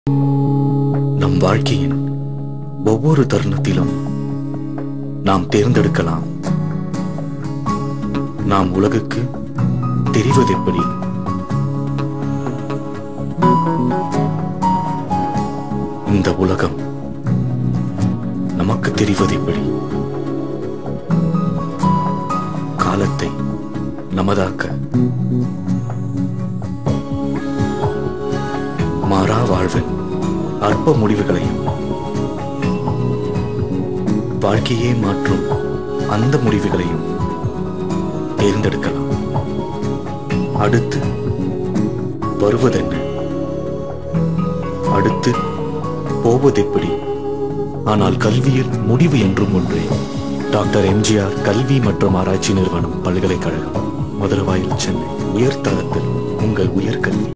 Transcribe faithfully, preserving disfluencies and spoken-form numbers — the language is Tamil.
நம் வாழ்க்கையின் ஒவ்வொரு தருணத்திலும் நாம் தேர்ந்தெடுக்கலாம். நாம் உலகுக்கு தெரிவதெப்படி? இந்த உலகம் நமக்கு தெரிவதெப்படி? காலத்தை நமதாக்க மாறா வாழ்வின் அற்ப முடிவுகளையும் வாழ்க்கையே மாற்றும் அந்த முடிவுகளையும் தேர்ந்தெடுக்கலாம். அடுத்து வருவதென்ன? அடுத்து போவதெப்படி? ஆனால் கல்வியில் முடிவு என்றும் ஒன்றே. டாக்டர் எம்ஜிஆர் கல்வி மற்றும் ஆராய்ச்சி நிறுவனம், பல்கலைக்கழகம், மதுரவாயில், சென்னை. உயர்தரத்தில் உங்கள் உயர்கல்வி.